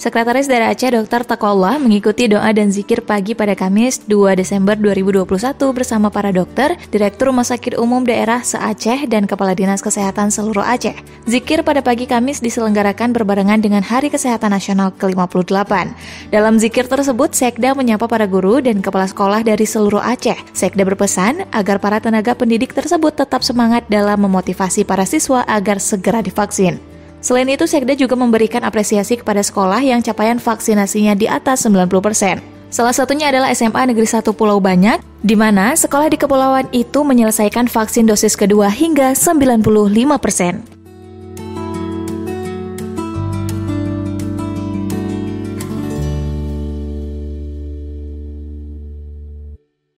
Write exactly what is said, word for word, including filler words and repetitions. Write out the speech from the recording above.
Sekretaris Daerah Aceh Dokter Taqwallah mengikuti doa dan zikir pagi pada Kamis dua Desember dua ribu dua puluh satu bersama para dokter, Direktur Rumah Sakit Umum Daerah se-Aceh dan Kepala Dinas Kesehatan seluruh Aceh. Zikir pada pagi Kamis diselenggarakan berbarengan dengan Hari Kesehatan Nasional ke lima puluh delapan. Dalam zikir tersebut, Sekda menyapa para guru dan kepala sekolah dari seluruh Aceh. Sekda berpesan agar para tenaga pendidik tersebut tetap semangat dalam memotivasi para siswa agar segera divaksin. Selain itu, Sekda juga memberikan apresiasi kepada sekolah yang capaian vaksinasinya di atas sembilan puluh persen. Salah satunya adalah S M A Negeri satu Pulau Banyak, di mana sekolah di kepulauan itu menyelesaikan vaksin dosis kedua hingga sembilan puluh lima persen.